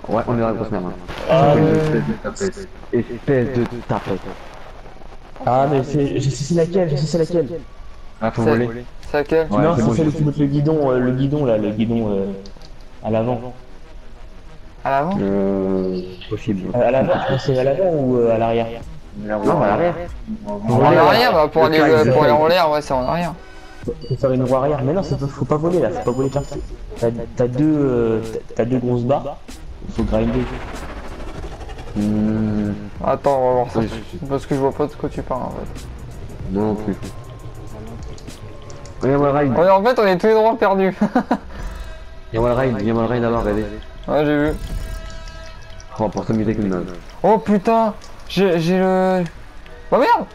Ouais, on est dans la grosse merde. Espèce de tapette. Ah, mais je sais c'est laquelle, je sais c'est laquelle. Ah, faut voler. C'est laquelle? Ouais, Non, c'est c'est bon, celle qui monte le guidon là, le guidon à l'avant. À l'avant? Possible. À l'avant, je pense que c'est à l'avant ou à l'arrière. Non, à l'arrière. En arrière, bah, pour aller en l'air. l'air, ouais, c'est en arrière. Faut faire une roue arrière. Mais non, faut pas voler là, faut pas voler par terre. T'as deux grosses barres, il faut grinder. Attends, on va voir ça. Oui, Parce que je vois pas de quoi tu parles en fait. Non, non plus. Viens voir le raid. Ouais, en fait, on est tous les droits perdus. Viens voir le raid, viens voir le raid d'abord, regardez. Ouais, j'ai vu. Oh, pour s'amuser comme une Oh putain, j'ai le... Oh merde.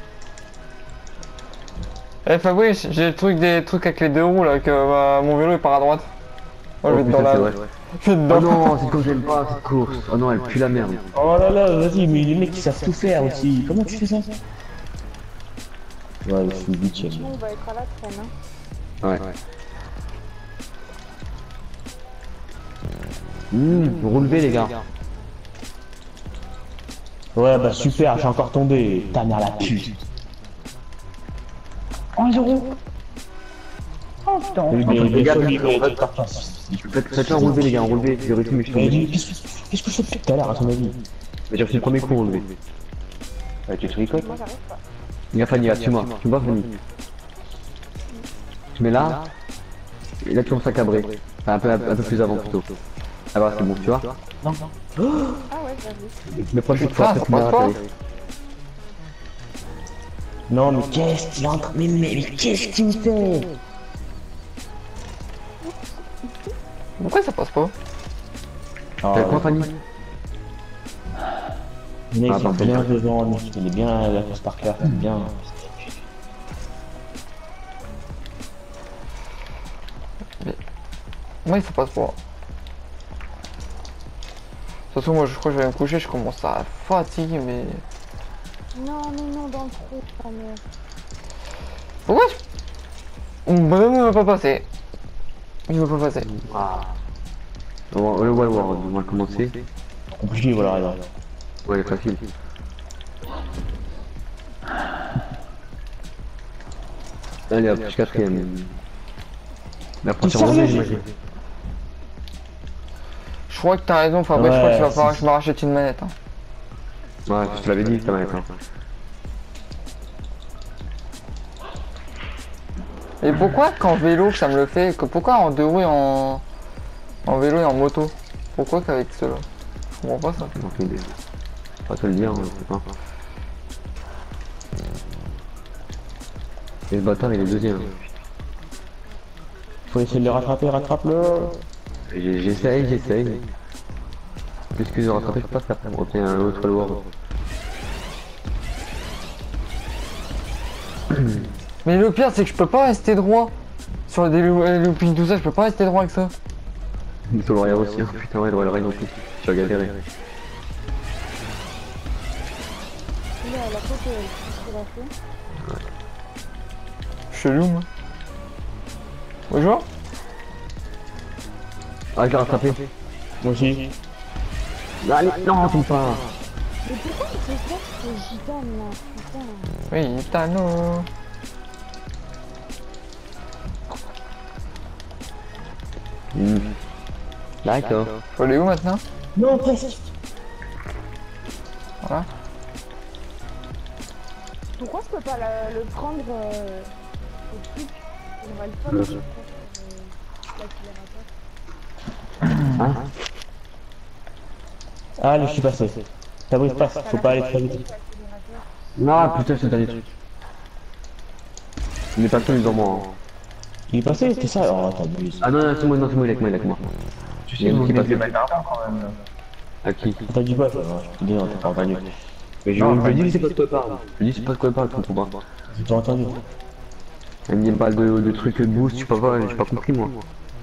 Eh Fabrice, j'ai le truc des trucs avec les deux roues là, que mon vélo il part à droite. Oh, je vais être dans la... Je vais être Oh dans... non, cette course j'aime pas, cette course. Oh non, elle pue la merde. Oh là là, vas-y, mais les mecs ils savent tout faire aussi. Comment tu fais ça? Ouais, je suis 8ème. On va être à la traîne. Hein. Ouais. Relevez les gars. Ouais, bah super, j'ai encore tombé. Ta mère la pute. 1-0. Oh putain. Oui, mais les gars, faites Faites-le enlever les gars, enlever. J'ai réussi mais je suis tombé. Qu'est-ce que je fais tout à l'heure à ton avis? Mais j'ai reçu le premier coup enlevé. Ouais, tu te ricotes. Moi j'arrive pas. Viens Fanny, là, tu vois Fanny. Tu mets là, et là tu commences à cabrer. Enfin, un peu plus avant plutôt. Ah bah c'est bon, tu vois. Non. Ah ouais, j'avoue. Mais prochaine fois, ça après tu passe m'as pas. raté. Non, mais qu'est-ce qu'il est en train... Mais qu'est-ce qu'il me fait? Pourquoi ça passe pas? T'as quoi Fanny? Le mec, Ah, il est parfait. bien devant, le mec, il est bien la course par cœur, bien. Moi ça passe pas. De toute façon, moi je crois que je vais me coucher, je commence à fatiguer, mais... Non, non, dans le trou. Oh merde. Pourquoi Mon bonhomme ne va pas passer. Il va pas passer. On va le voir, on va commencer. Compliqué, voilà, regarde. Ouais, facile. Allez hop, je suis quatrième. La prochaine sérieux, journée, j'ai- j'imagine. Je crois que t'as raison, Fabrice, je crois qu'il va falloir que je me rachète une manette. Hein. Ouais, je te l'avais dit, ça va être. Et pourquoi qu'en vélo ça me le fait, que pourquoi en deux roues et en vélo et en moto? Pourquoi qu'avec ceux-là? Je comprends pas ça. On fait des... Pas te le dire, je sais pas. Et ce bâtard il est deuxième. Faut essayer de le rattraper, rattrape-le. J'essaye. Puisque de rattraper, je passe après, on retient un autre lourd. Mais le pire c'est que je peux pas rester droit. Sur des loopings tout ça, je peux pas rester droit avec ça. Sur l'arrière aussi, hein. Putain ouais, le rail non plus. Tu vas galérer. Il est à la côte, qu'est-ce qu'il a fait? Chelou moi. Bonjour. Ah, je l'ai rattrapé. Moi aussi. Allez, non, tombe pas. Mais pourquoi il fait ça, ce gitane là? Putain. Oui, Tano. D'accord. Faut aller où maintenant? Non, presque. Voilà. Pourquoi je peux pas le prendre au truc? On va le faire Le- je crois, l'accélérateur. Hein? Allez, je suis passé. Fabrice passe, faut pas aller très vite. L'accélérateur. Non, putain, c'est le dernier truc. Il est pas seul dans moi. Hein. Il est passé, c'est ça? Oh, t'abuses. Ah non, c'est moi, il est avec moi. Tu Il y a sais, un vous qui mettez passe. pas d'argent quand même. À qui? T'as dit quoi? Je te dis non, t'as pas entendu. Mais je dis, c'est pas de quoi il parle. Je dis, c'est pas de quoi il parle, je comprends pas. J'ai pas entendu. Elle me dit pas de trucs de boost, je sais pas, j'ai pas compris moi.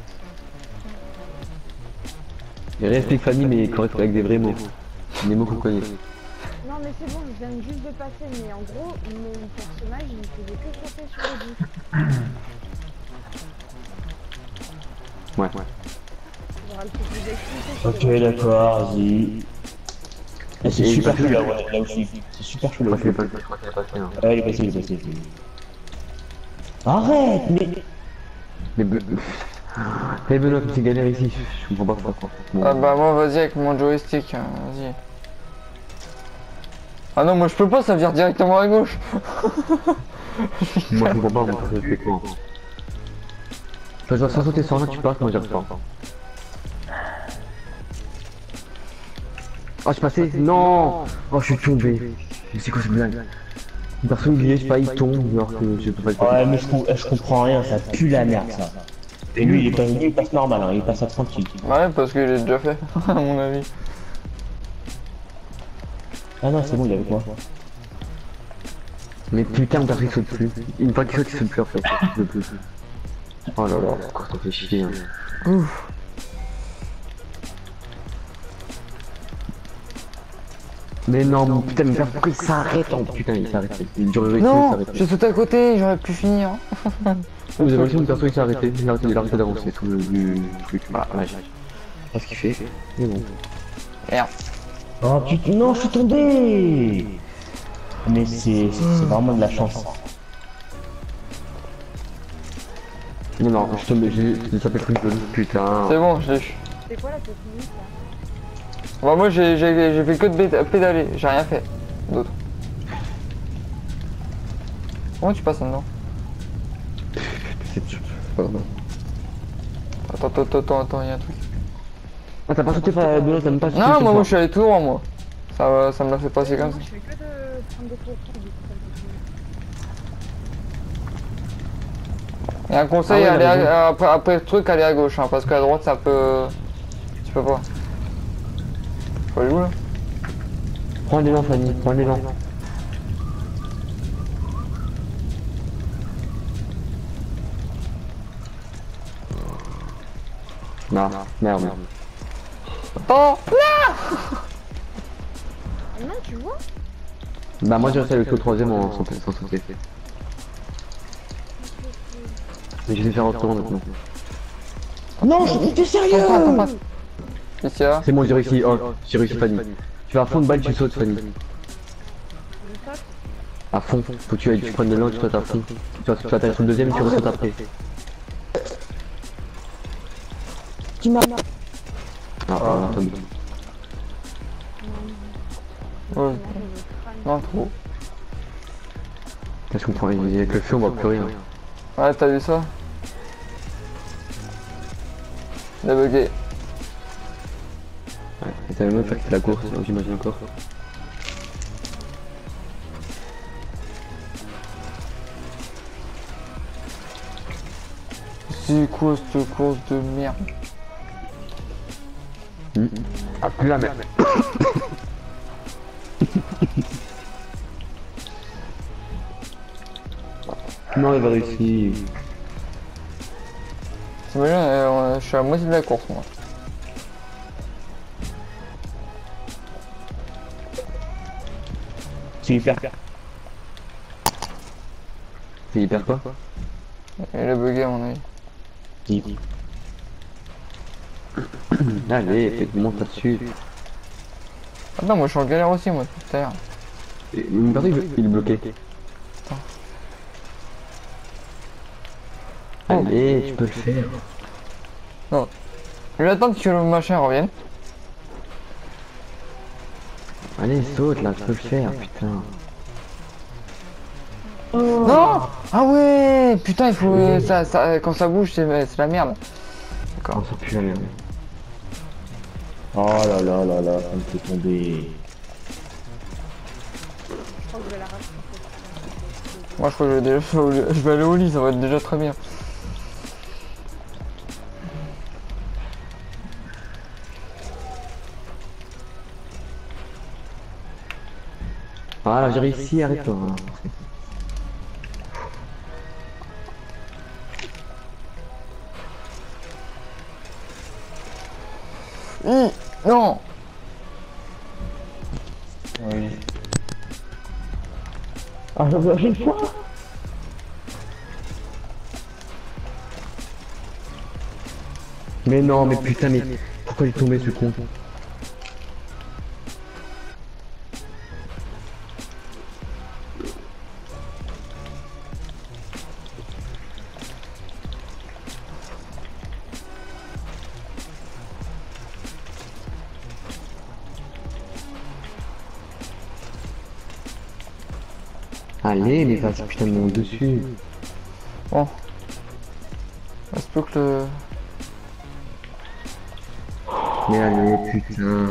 Il réexplique Fanny, mais correct avec des vrais mots. Des mots qu'on connaît. Non mais c'est bon, je viens juste de passer, mais en gros, mon personnage il faisait que sauter sur le bus. Ouais. Voilà. faudra le plus expliquer. Ok, d'accord, vas-y. Ah, c'est super chaud là, ouais, là aussi. C'est super chaud Je là crois aussi. qu'il est passé, je crois qu'il est passé. Hein. Ouais, il est passé, il est passé. Arrête, mais. Mais hey Benoît, tu galères ici, je comprends pas pourquoi. Bon. Ah bah moi vas-y avec mon joystick, hein, vas-y. Ah non moi je peux pas, ça vire directement à gauche. Moi je comprends pas, moi ça fait quoi. Enfin, je dois sans sauter sur l'un, tu passes, moi j'y arrive pas. Oh, je suis passé. Non. Oh, je suis tombé. Mais c'est quoi cette blague? Une personne il est, je sais pas, il tombe alors que je peux pas le faire. Ouais, mais je comprends rien, ça pue la merde ça. Et lui, il passe normal, hein, il passe à tranquille. Ouais parce qu'il est déjà fait, à mon avis. Ah non, c'est bon, il est avec moi. Mais putain, mon perso il saute plus. Une fois qu'il saute, il saute plus en fait. Je veux plus. Oh là là, pourquoi ça fait chier. Hein. Ouf. Mais non, mais putain, mais pourquoi il s'arrête en putain, il s'est arrêté. Il dure réussi, il s'est Non, arrêté. j'ai sauté à côté, j'aurais pu finir. Vous avez réussi, mon perso il s'est arrêté. Il a arrêté d'avancer sous le truc. Voilà, là, j'ai pas ce qu'il fait. Mais bon. Merde. Oh putain, non, je suis tombé. Mais c'est vraiment de la chance. Non, non, je tombe, j'ai tapé le truc de putain. C'est bon, je l'ai eu. C'est quoi la technique là? Bah moi j'ai fait que de pédaler, j'ai rien fait d'autre. Comment tu passes maintenant? C'est pas grave. Attends, y'a un truc. Ah, t'as pas sauté, Benoît, t'as même pas sauté. Non, moi je suis allé tout droit moi. Ça me l'a fait passer comme Moi ça. je fais que de prendre des photos du coup, ça me fait. Et un conseil, Ah ouais, aller la après le truc, aller à gauche, hein, parce qu'à droite ça peut... Tu peux pas. Faut aller où là? Prends l'élan, Fanny, prends l'élan. Non, merde. Oh Ah non, tu vois? Bah, moi j'ai réussi à le au troisième sans sauter. Mais je vais faire autrement maintenant. Non, t'es sérieux? Attends. Ici là. C'est bon, j'ai réussi, oh, j'ai réussi, Fanny. Tu vas à fond de balle, tu sautes, Fanny. Je saute. À fond, faut que tu prennes l'élan, tu sautes à fond. Tu vas atterrir sur le deuxième et tu ressautes après. Tu m'as. Ah, attends. Ouais. Moi, je crâne. Non, trop. Je comprends, avec le feu on voit plus rien. Ouais, t'as vu ça? Il a bugué. Ouais, et t'as même fait la course, j'imagine encore. C'est quoi cette course de merde? Ah, plus la merde. Non, il va réussir. T'imagines, je suis à la moitié de la course moi. C'est hyper. C'est hyper quoi? Il a bugué à mon avis. Allez, fais-moi monte là-dessus. Attends, moi je suis en galère aussi moi tout à l'heure. Une personne il est bloqué. Allez, tu peux le faire. Je vais attendre que le machin revienne. Allez, saute là, tu peux le faire, putain. Non! Ah ouais! Putain, il faut. Quand ça bouge, c'est la merde. D'accord, ça pue la merde. Oh là là là là, ça me fait tomber. Je crois que je vais la rattraper. Moi je crois que je vais aller au lit, ça va être déjà très bien. Voilà, j'ai réussi, arrête-toi. Non! Oui. Ah, j'ai une fois. Mais non, mais putain, mais Pourquoi il est tombé ce con? Allez, mais vas-y, putain, de monte dessus. Bon. Reste plus que le... Mais allez, putain.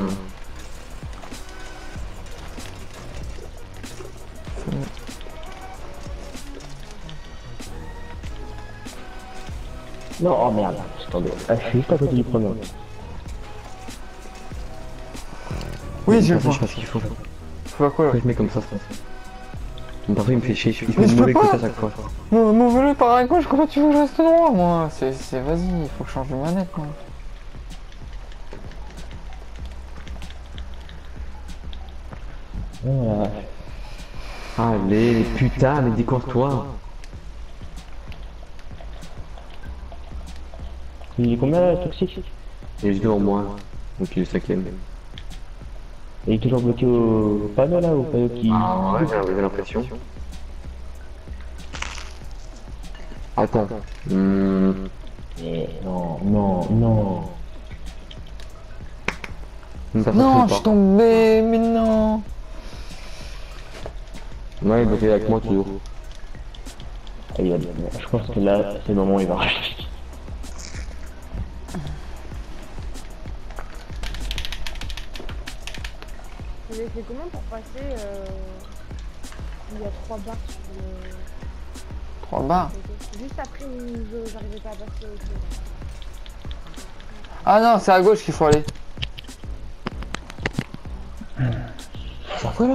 Non, oh merde, attendez. Ah, je suis juste à côté du premier. Oui, je le vois. Je sais pas ce qu'il faut. Tu vois quoi là? Pourquoi je mets comme ça? Parfois il me fait chier, il fait Mais le je mauvais peux côté pas. à chaque fois. Mon vélo part à gauche, comment tu veux que je reste droit moi? Vas-y, il faut que je change de manette moi. Oh la vache. Allez, putain, mais décore-toi. Il est combien là, le toxique? Il est juste devant moi. Donc il est le 5ème. Il est toujours bloqué au panneau là, au panneau qui... Ah ouais, j'avais l'impression. Attends. Eh, non, non, non. Non, je suis tombé, mais non. Ouais, il était avec moi toujours. Ah, il va bien. Je pense que là, c'est le moment où il va racheter. Vous avez fait comment pour passer il y a 3 barres sur le... 3 barres. Juste après, j'arrivais pas à passer au truc. Ah non, c'est à gauche qu'il faut aller. C'est quoi là?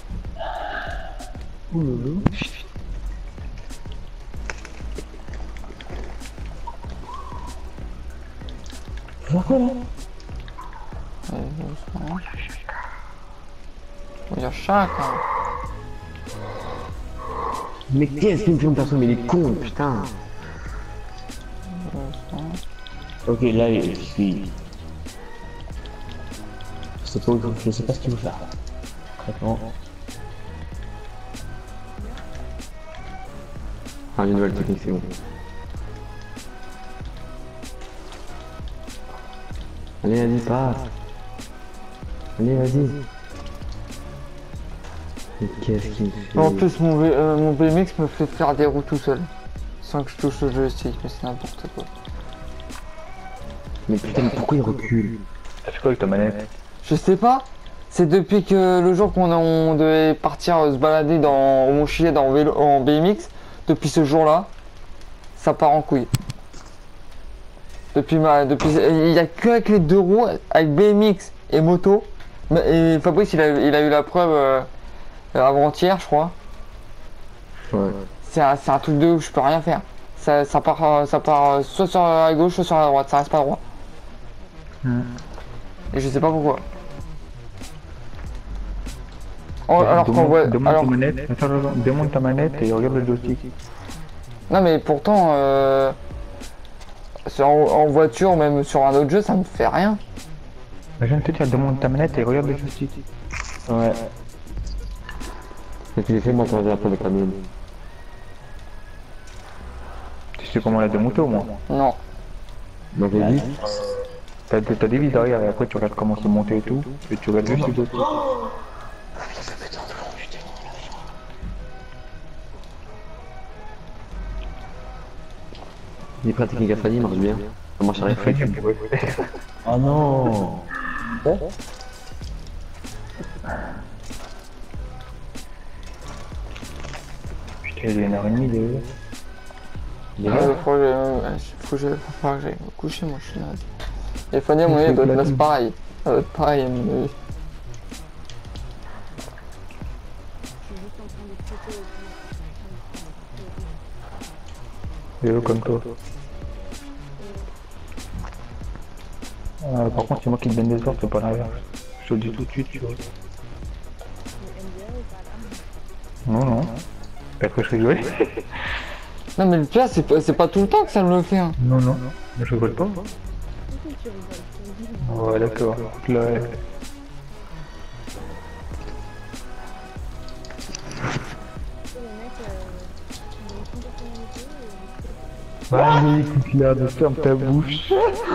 C'est quoi là? Allez, doucement. Il y a chaque. Hein. Mais qu'est-ce qu'il me fait mon perso? Mais il est con, putain. Doucement. Ok, là, je suis... Je sais pas ce qu'il faut faire. Concrètement. Ah, une nouvelle technique, c'est bon. Allez, vas-y, passe. Allez, vas-y. Mais qu'est-ce qu'il me fait? En plus, mon BMX me fait faire des roues tout seul. Sans que je touche le joystick, mais c'est n'importe quoi. Mais putain, mais pourquoi il recule? T'as fait quoi avec ta manette? Je sais pas. C'est depuis que le jour on devait partir se balader au Mont-Chiliad en BMX, depuis ce jour-là, ça part en couille. Depuis il y a que avec les 2 roues, avec BMX et moto. Et Fabrice, il a eu la preuve avant-hier, je crois. Ouais. C'est un truc de ouf, je peux rien faire. Ça part soit sur la gauche, soit sur la droite, ça reste pas droit. Et je sais pas pourquoi. Alors qu'on voit. Démonte Alors... ta manette, attends, démonte ta manette et regarde le joystick. Non mais pourtant, en voiture, même sur un autre jeu, ça me fait rien. Je viens de te dire, démonte ta manette et regarde le joystick. Ouais. Et tu les fais m'entendre après avec la mienne. Tu sais comment la démonter au moins? Non. Donc j'ai dit, T'as des vis derrière et après tu regardes comment c'est monté et tout, et tu regardes juste le joystick. les pratiques à Fanny marchent bien. Ça marche à rien. Oh non. Putain, il est 1h30 de... Faut que j'aille me coucher, moi je suis là. Et Fanny, à mon avis, elle doit être là, c'est pareil. Elle doit être pareil, à mon avis. Je suis juste en train de traiter Vélo comme toi. Par contre, c'est moi qui te donne des ordres, c'est pas l'inverse. Je te le dis tout de suite, tu vois. Non, non. T'as cru que je rigolais? Non mais le pire, c'est pas tout le temps que ça me le fait. Hein. Non, non. Mais je rigole pas. si tu rigoles. Ouais, d'accord. Écoute, là, Et les mecs, ils ont aucune personnalité. vas-y, écoute, là, de ferme ta bouche.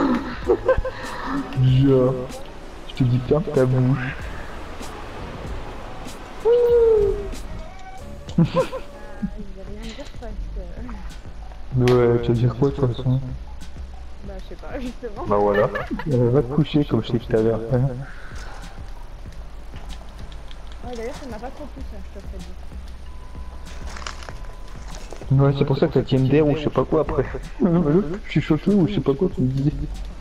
Genre, je te dis ferme ta bouche. Je vais rien dire parce que. Ouais, tu vas dire quoi de toute façon? Bah, je sais pas, justement. Bah voilà. Va te coucher comme je t'ai dit tout à l'heure. Ouais, d'ailleurs, ça m'a pas trop plu, ça, je te ferai dire. Ouais, c'est pour ça que ça tient d'air ou je sais pas quoi après. Je suis choqué ou je sais pas quoi, tu me disais.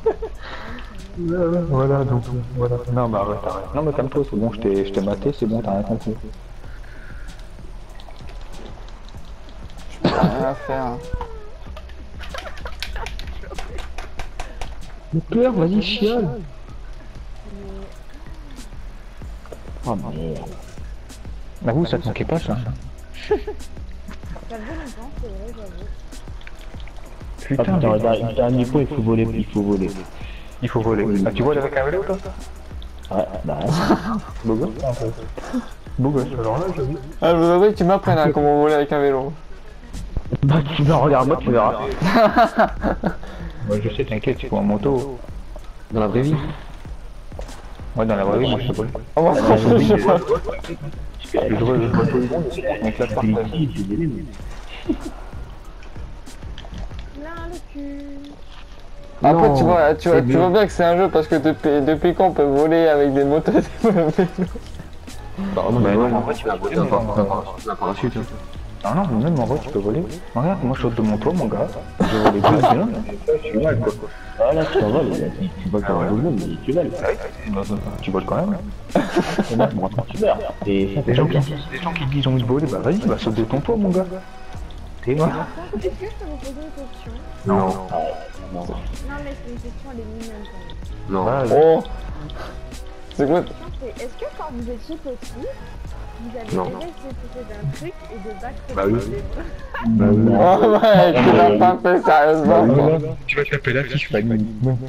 Voilà, donc voilà. Non, bah arrête, arrête. Non, mais calme-toi, c'est bon, je t'ai maté, c'est bon, t'as rien compris. Rien à faire. Mais pleure, vas-y, chiale. Oh merde. Bah vous, ça te manquait pas ça. Ça faisait longtemps, c'est vrai, j'avoue. Ah Putain, putain, dernier point, il faut voler, il faut voler. il faut voler. Ah, tu voles avec un vélo toi? Ouais, bah, Beau gosse. Beau gosse, alors là, j'avoue. Ah, je voudrais que tu m'apprennes hein, comment voler avec un vélo. bah tu vas, regarde-moi, tu verras. Ouais, je sais, t'inquiète, tu prends en moto. Dans la vraie vie. Ouais, dans la vraie vie, moi je sais pas. Oh, moi, franchement, je sais pas. Je vois tout le monde, on classe par terre. Là, le cul. Après, Non, tu vois bien que c'est un jeu parce que depuis quand on peut voler avec des motos et des vélos. Bah non, mais Bah, ouais, non, en vrai, tu vas voler, un mais parachute. Hein. Non, non, mais même en vrai, tu peux voler. Regarde, moi je saute de mon toit, mon gars. Je vole les deux bien. Je suis mal, quoi. Voilà, tu t'envoles, tu voles comme un bonhomme, mais tu voles. Tu voles quand même. Bon, tu meurs. Et ça fait Les gens longtemps. qui disent ont envie de voler, bah vas-y, bah saute de ton toit, mon gars. T'es là. Est-ce que je peux vous poser une question? Non, Non. Non, mais c'est une question, elle est mignonne quand même. non. Vas-y. Oh. C'est quoi? La question, c'est est-ce que quand vous étiez petit, vous avez Non. déjà essayé de sauter d'un truc et de battre Bah des oui. zèbres? Oh ouais, tu l'as pas fait sérieusement quoi. Tu vas taper la fiche, Fanny.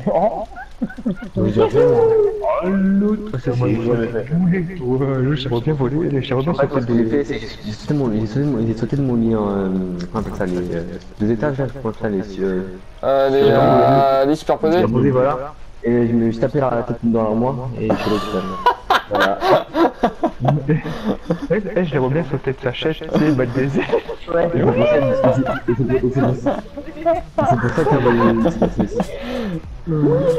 L'autre, ça c'est. Ouais, j'aimerais bien voler, j'aimerais bien En fait, sauter ce que j'ai fait, c'est que j'ai sauté de mon lit en. Comment on appelle ça, les. 2 étages, là, je crois que ça, Les superposés. j'ai posé, voilà. Et je me suis tapé la tête dans l'armoire et je suis allé tout seul. Voilà. J'aimerais bien sauter de sa chaise, tu sais, battre des ailes. Ouais, et c'est pour ça qu'il y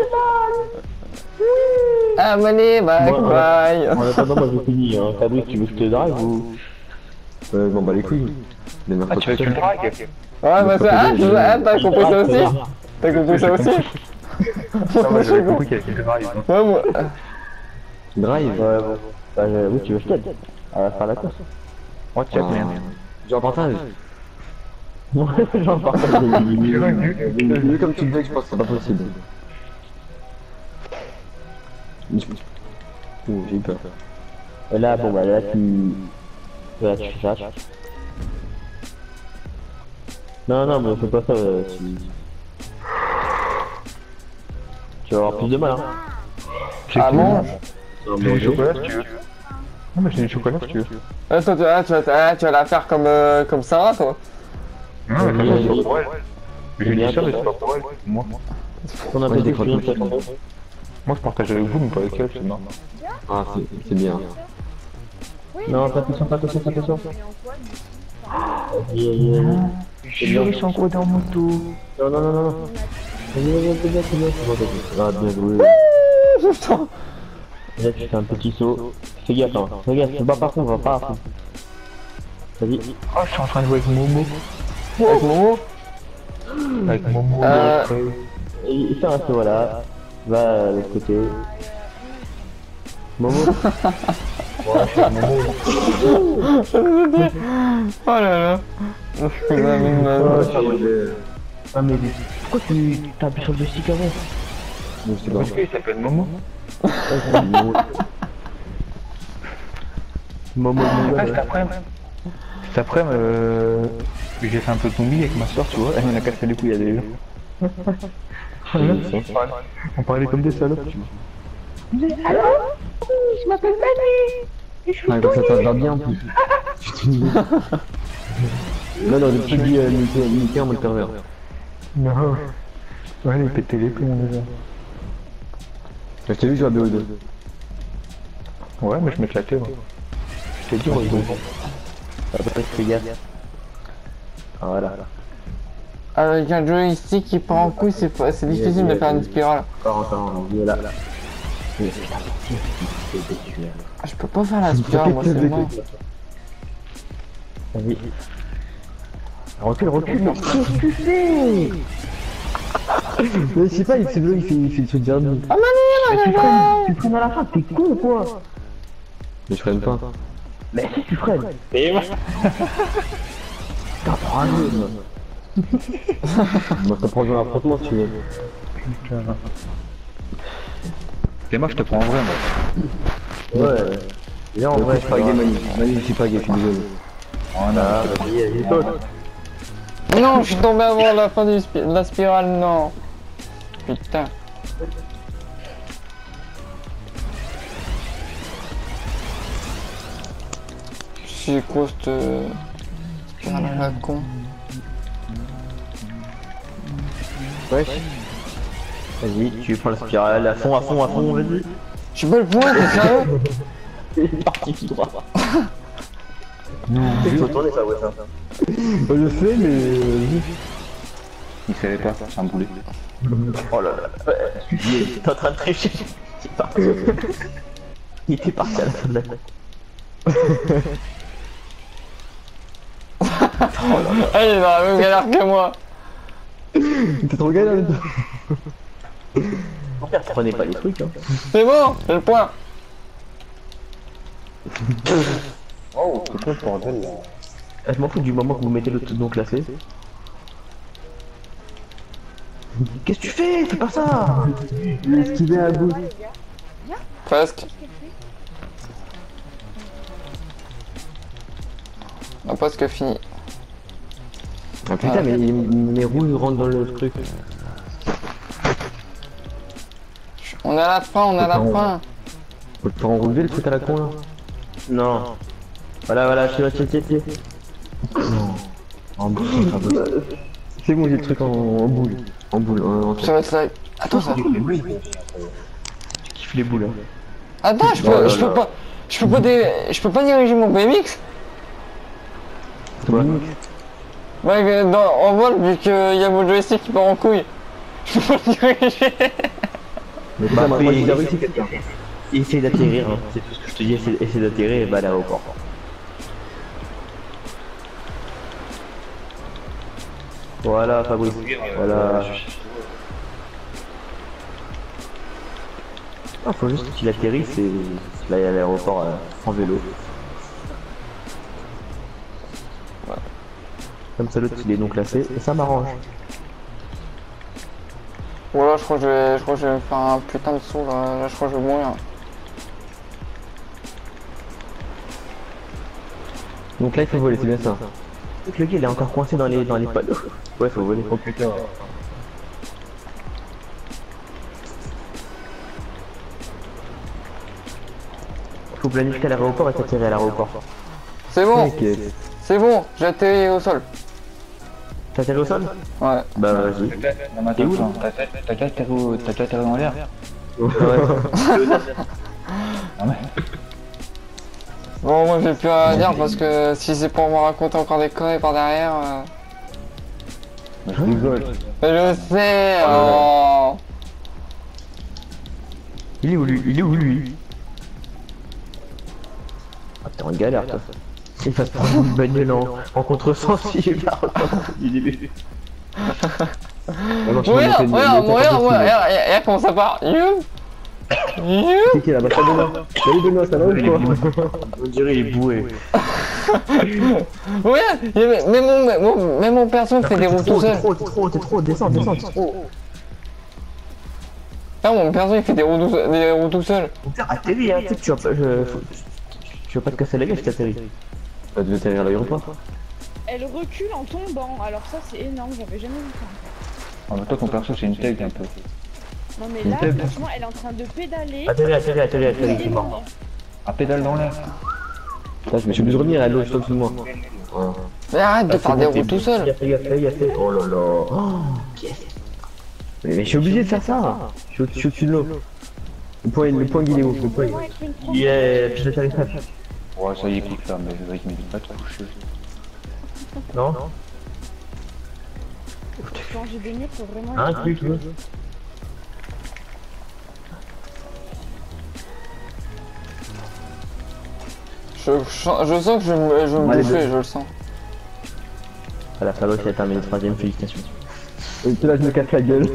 Ah, money, bye Moi, bye. En attendant, moi j'ai fini. Hein. Fabrice, tu veux que je te drive ou. je m'en bats les couilles. Ah, tu veux que tu le dragues? Ouais, bah ça, t'as compris ça aussi? T'as compris ça aussi? Non, mais j'avais compris qu'il y avait le drive. Ouais, moi. Drive. Ouais, bon. Bah, oui, tu veux que je t'aide. À faire la course. What's up, man? Genre partage. Ouais, j'en partage. Vu comme tu le veux, je pense que c'est pas possible. Oh, j'ai eu peur. Et là, bon, bah là, tu. Là, tu chattes. Non, non, mais fais pas ça. Tu vas avoir plus de mal, hein. Ah, mange. J'ai du chocolat si tu veux. Non, mais j'ai du chocolat si tu veux. Toi, tu vas la faire comme Sarah, toi. Non, mais c'est pas pour elle. J'ai dit ça, mais c'est pas pour elle, c'est moi. On a Ouais, pas j'ai dit des que crottes. Moi, je partage avec vous, mais pas avec elle, c'est normal. Ah, c'est bien. Oui, Non, mais pas attention, pas attention, pas attention. mais en quoi, du coup, Chérie, sans quoi dans moto. Non, non, non, non. C'est bien, c'est bien, c'est bien. Ah, bien joué. Putain. Là, tu fais un petit saut. Fais gaffe, hein. Fais gaffe, va pas à fond, va pas à fond. Vas-y. Oh, je suis en train de jouer avec Momo. Avec Momo. Avec Momo. Et fais un saut, voilà. Va de l'autre côté. Momo. Oh là là. Je suis la même Ah, mais pourquoi tu t'as appuyé sur le joystick avant? Je sais pas. Parce qu'il s'appelle Momo. Momo, Ah, cet après-midi, j'ai fait un peu de zombie avec ma soeur, tu vois, elle m'en a cassé les couilles à des gens. On parlait comme des salopes, tu vois. Ouais, comme ça, ça va bien en plus. Là, dans le petit Mickey en mode pervers. Non. Ouais, il pétait les plombs déjà. Je t'ai vu jouer à BO2. Ouais, mais je m'éclatais, moi. Je t'ai dit, Rose. Après, fais gaffe. Ah, voilà. Avec un joystick qui part en couille, c'est difficile de faire une spirale. Encore, voilà. Ah, je peux pas faire la spirale, moi, c'est mort. Vas-y. Recule. Mais qu'est-ce que tu fais? Mais je sais pas, il fait le truc dernier. Ah, Tu freines à la fin, t'es con ou quoi? Mais je freine pas. Mais si tu freines. T'as pas un jeu, Moi, je te prends dans l'affrontement si tu veux. Et moi, je te prends en vrai, moi. Ouais. Viens en En vrai, vrai, je suis pas gay, Manu, je suis pas gay, je suis désolé. Voilà, vas-y, saute. Non, je suis tombé avant la fin de la spirale, non. Putain. C'est quoi cette spirale à la con? Wesh. Vas-y, tu prends la spirale à fond, vas-y. Je peux le point, t'es sérieux? C'est parti tout droit. Il faut tourner ça, ouais, ça. Je sais, mais. Il savait pas, c'est un boulet. Oh là là. T'es en train de tricher. C'est parti. Il était parti à la fin de la Ah, il est dans la même galère que moi. T'es trop gay là, Mon père, prenez pas les trucs, hein. C'est bon, j'ai le point. Oh, c'est quoi ce bordel là? Je m'en fous du moment que vous mettez le non classé. Qu'est-ce que tu fais? Fais pas ça! Esquiver à bout. Ouais, les gars, Presque. qu'est-ce qu'elle fait? On a presque fini. Ah putain, mais mes roues rentrent dans le truc. On est à la fin, on est à la fin. Faut te faire enlever le truc à la con là. Non. Voilà, je suis tiens. En boule, c'est bon, j'ai le truc en boule. En boule, Ça va être là. Attends, ça. Tu kiffes les boules, hein. Attends, je peux pas diriger mon BMX. Ouais. Ouais, en vol, vu qu'il y a mon joystick qui part en couille. Je peux pas le diriger. Mais Bah, putain, moi j'ai réussi quelqu'un. Essaye d'atterrir, hein. C'est tout ce que je te dis, essaye d'atterrir et va à l'aéroport. Voilà, Fabrice. Voilà. Ah, faut juste qu'il atterrisse et là il y a l'aéroport en vélo. Voilà. Comme ça l'autre il est non classé et ça m'arrange. Voilà, je crois que je vais me faire un putain de saut là, je crois que je vais mourir. Donc là il faut voler, c'est bien ça. Le gars il est encore coincé dans les panneaux. Ouais, faut voler. Oh putain. Faut planifier à l'aéroport et t'atterrir à l'aéroport. C'est bon, Ok. c'est bon, j'ai atterri au sol. T'atterris au sol? Ouais. Bah vas-y. Non, mais attends, t'as déjà atterri en l'air? Ah ouais. Bon, moi j'ai plus rien à dire parce que si c'est pour me raconter encore des conneries par derrière. Je rigole. Je sais, oh. Il est où lui? Ah t'es en galère toi. Il va se prendre une bagnole en contresens il va du début. Regarde comment ça part. You. C'est qui là-bas? Salut Benoît, ça va ou quoi? On dirait il est boué. Regarde, même mon perso fait des roues tout seul. T'es trop, descends, t'es trop. Regarde, mon perso il fait des roues tout seul. Atterris, hein, tu sais que tu vas pas te casser la gueule si t'atterris. Bah, tu veux atterrir à l'aéroport? Elle recule en tombant, alors ça c'est énorme, j'avais jamais vu ça. En même temps, ton perso, c'est une tech un peu. Non mais là, franchement, elle est en train de pédaler. Atterris, c'est mort. Un pédale dans l'air. Là, je me suis obligé de revenir à l'eau, je tombe sous moi. Mais arrête de faire des roues tout seul. Il a fait. Oh là là. Oh, mais je suis obligé de faire ça. Je suis au-dessus de l'eau. Le point il est où? Le point il est la piste d'atterrissage. Ouais, ça y est, écoute là, mais je vais pas te coucher. Non? Quand j'ai des murs, faut vraiment... Un truc, tu veux? Je sens que je vais me bouffer, je le sens. À la Faloche, elle a terminé 3ème, félicitations. Et puis là, je me casse la gueule.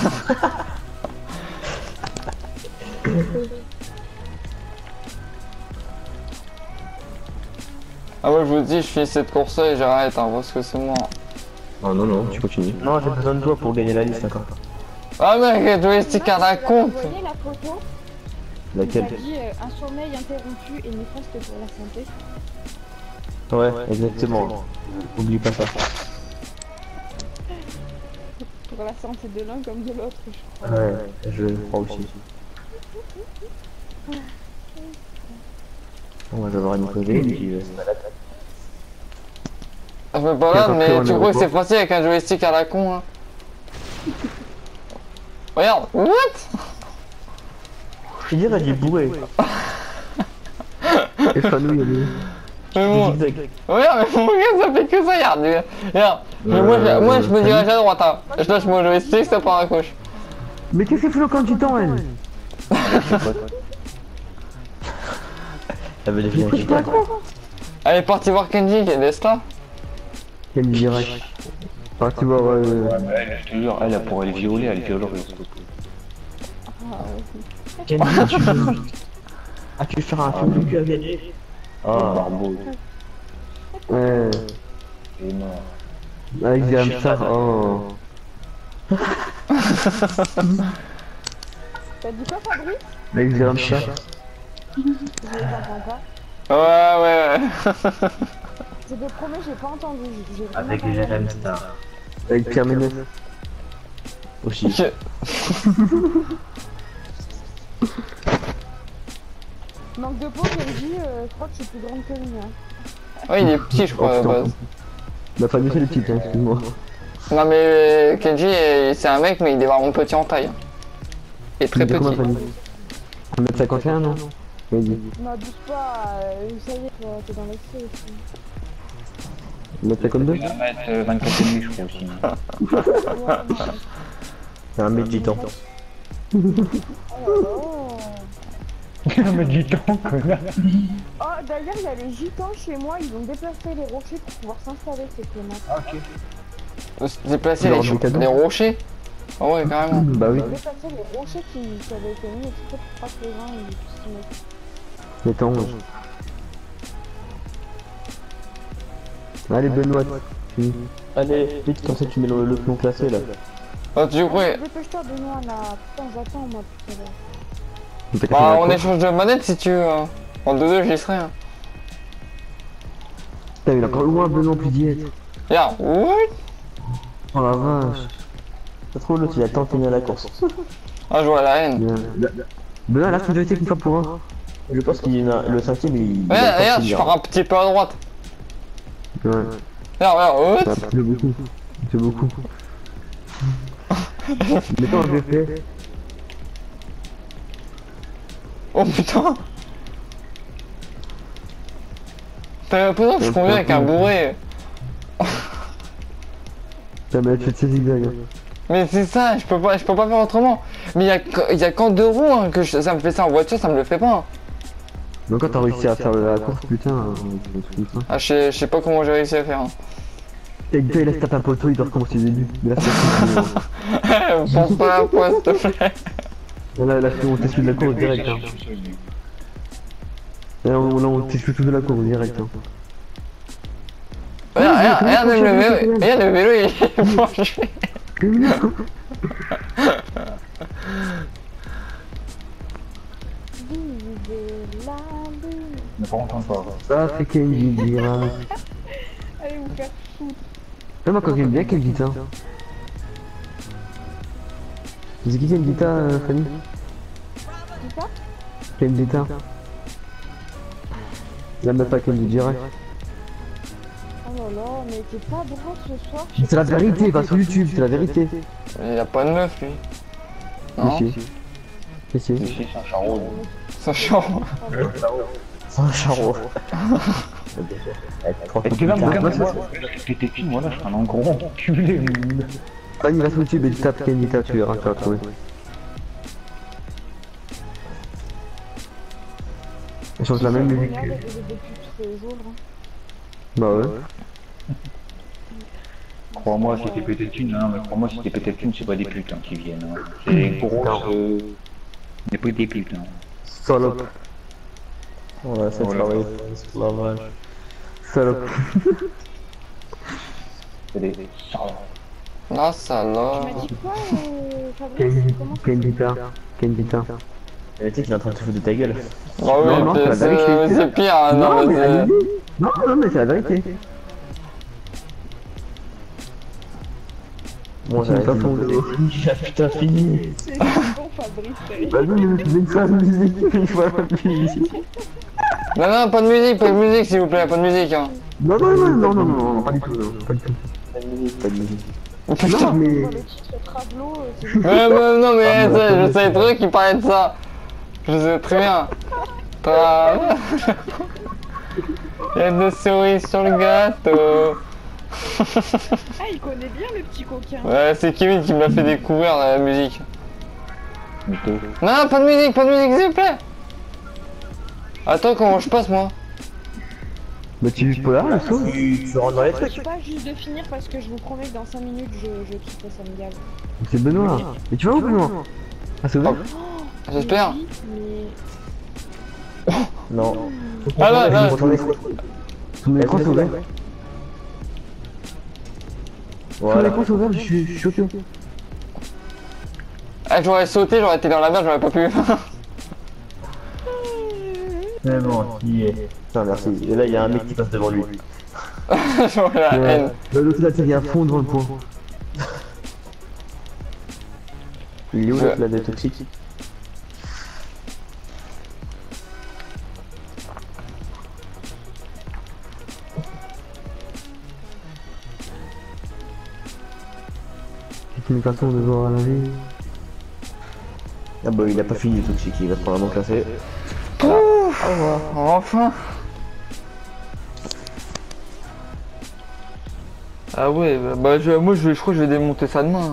Ah ouais, je vous dis, je finis cette course et j'arrête, hein, parce que c'est mort. Oh non, tu continues. Non, j'ai besoin de toi pour gagner la liste encore. Ah mec, joystick à la con. Vous voyez la photo? Laquelle? Il a dit un sommeil interrompu et néfaste pour la santé. Ouais, exactement. Oublie pas ça. Pour la santé de l'un comme de l'autre, je crois. Ouais, je le crois aussi. Bon, moi je vais voir une causerie et puis c'est malade. Je me balade, mais tu crois que c'est facile avec un joystick à la con, hein? Regarde, what? Je veux dire, elle est bourrée. Et Fanou, il y a des... Mais bon, Zigzag. regarde, mais mon gars, ça fait que ça, regarde. Regarde, mais moi je me dirige à droite, hein. Je lâche mon joystick, ça part à gauche. Mais qu'est-ce qu'elle fait le candidat, elle? Elle veut des filles qui Elle est partie voir Kenji, qui est d'Esta. Quel direct. Parti voir... Ouais, mais elle, je te jure, elle pourrait les violer, elle violerait. Ah, tu veux faire un film de cul avec elle? Ah, barbeau. Ouais... Il est mort. Avec des hamsters, oh... T'as dit quoi, Fabrice? Avec des hamsters. Je les entends pas. Ouais. Je te promets, j'ai pas entendu. J'ai vraiment Avec pas les entendu. hamsters. Avec Pierre Ménès. Aussi. Manque de peau, Kenji, je crois que je suis plus grande que lui. Hein. Ouais, il est petit, je crois, à la base. La famille, c'est les petites, hein, excuse-moi. Non, mais Kenji, c'est un mec, mais il est vraiment petit en taille. Il est très petit. 1m51, non? Vas-y. N'abuse pas, ça y est, t'es dans l'excès aussi. 1m52? 1m24 et demi, je crois aussi. C'est un mec gitan. Oh. Un mec du temps, connard. Oh, d'ailleurs, il y a les gitans chez moi, ils ont déplacé les rochers pour pouvoir s'installer, ces connards. Déplacer Genre des cadeaux. les rochers. Ah ouais, carrément. Bah oui. Ils ont déplacé les rochers qui avaient été mis exprès pour pas que les gens ils puissent s'y mettre. Mettons. Allez, Benoît. Allez, vite, comme ça tu mets le plomb classé là. Ah, tu crois? Dépêche-toi, Benoît, là. Putain, j'attends, moi, tout à l'heure. Bah, on échange de manette si tu veux. Hein. En 2-2, j'y serai. Hein. Putain, il est encore loin, Benoît, plus diète. Regarde, what? Oh la vache. Ça trouve l'autre il a tant tenu à la course. Ah, je vois la haine. Bien. Benoît, là, tu dois être une fois pour un. Je pense qu'il y en a le 5ème il. Regarde, je pars un petit peu à droite. Ouais. Regarde, what? C'est beaucoup. C'est beaucoup. Mais quand je l'ai fait. Oh putain. T'as l'impression que je conviens avec un bourré. Putain, mais là, tu fais de ces zigzags. Hein. Mais c'est ça, je peux pas faire autrement. Mais il y a qu'en 2 roues hein, que ça me fait ça en voiture, ça me le fait pas. Hein. Donc quand t'as réussi à faire la course, putain, c'est ça. Ah, je sais pas comment j'ai réussi à faire. Hein. Et le gars, il a tapé un poteau, il doit recommencer du début. Mais là, c'est Pense pas à la pointe, s'il te plaît. là, on t'exclut de la course direct. Hein. Là, on t'exclut tout de la course direct. Hein. Regarde même le vélo, regarde le vélo, il est penché. On n'a pas entendu pas. Ça, c'est Kenji dira. Allez vous faire foutre. Moi, quand j'aime bien qu'elle dit ça. C'est qui Kendita, Fanny? Qui ça? Kendita. La meuf à Kendi direct. Oh là là, mais t'es pas drôle ce soir. C'est la vérité, va sur YouTube, c'est la vérité. Il a pas de meuf, lui. Non. Si. Si, si. Si, c'est un charreau. Ça change. C'est un charreau. Et tu vas me regarder, moi, t'étais qui, moi là, je suis un gros enculé. Fanny, va sur YouTube et tu tapes Kendita, tu verras, tu vas trouver. Elle chante la même musique. Merde, depuis tous ces jours. Hein. Bah ouais. Crois-moi, si t'es pété de thunes, non, mais crois-moi, si t'es pété de thunes, c'est pas des putes hein, qui viennent. Hein. C'est des grosses. Mais pas des putes. Hein. Salope. Ouais, c'est travail. Esclavage. Salope. C'est des salopes. Ah, ça Tu là. m'as dit quoi, Fabrice? Comment? Kendita. Kendita. Tu sais qu'il est en train de te foutre de ta gueule. Ah oui, Non, non, c'est la vérité. c'est pire. Hein, Non, mais c'est- allez-y. Non, non, mais c'est la vérité. Bon, j'avais pas fond. Putain, fini. C'est bon, Fabrice, sérieux. Vas-y, mais fais une fois de musique. Une fois de musique. Non, non, pas de musique, s'il vous plaît, pas de musique. Hein. Non, non, non, non, non, non, non, pas du tout. Non, pas du tout. Pas de musique. Non, mais. Dans le titre Travelo, c'est Non, mais je savais trop qu'il parlait de ça. Je sais très bien. Il y a des cerises sur le gâteau. Ah, il connaît bien le petit coquin. Ouais, c'est Kevin qui m'a fait découvrir la musique. Mytho. Non, pas de musique, s'il vous plaît. Attends, comment je passe, moi? Mais tu peux là, le saut. Tu rentres dans les Je trucs. suis pas juste de finir parce que je vous promets que dans 5 minutes je quitte, ça me gave. C'est Benoît. Mais tu vas où, Benoît? Ah, c'est ouvert? J'espère. Oui, mais... Non. Ah là, là. Ton écran, c'est ouvert. Ton écran, c'est ouvert, je suis choqué. Ah, j'aurais sauté, j'aurais été dans la mer, j'aurais pas pu. C'est bon, qui est. Putain, merci. Et là, il y a un mec qui passe devant lui. J'aurais la haine. L'autre là, il est à fond devant le point. Il est où la des toxiques? C'est une façon de voir la vie. Ah bah il a pas fini le toxique, il va se prendre un nom classé. Enfin. Ah ouais, bah moi je crois que je vais démonter ça demain.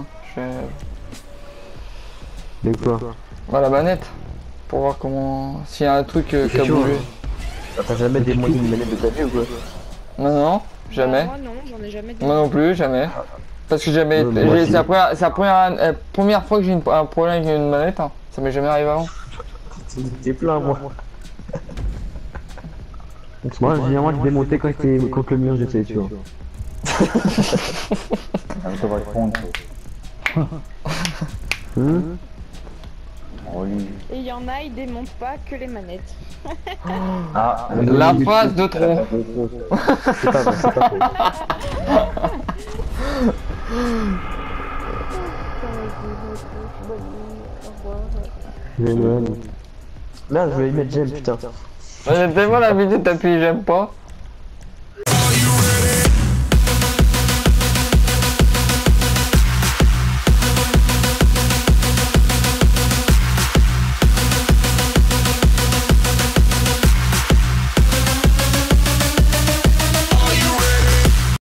De quoi? Bah la manette. Pour voir comment... S'il y a un truc qui a chaud, bougé. T'as jamais démonté une manette de ta vie ou quoi? Non, jamais. Moi non, j'en ai jamais Moi non plus, jamais. Parce que jamais... Ouais, moi aussi. c'est la première fois que j'ai un problème avec une manette. Hein. Ça m'est jamais arrivé avant. T'es plein moi. Moi généralement je démontais quand j'étais contre le mur, j'essayais tu vois. Ça va répondre. Oh, lui. Et il y en a, ils démontent pas que les manettes. Ah, La phrase de trop. C'est pas vrai, c'est pas vrai. Merde, je voulais y mettre j'aime putain. J'ai tellement l'habitude d'appuyer j'aime pas.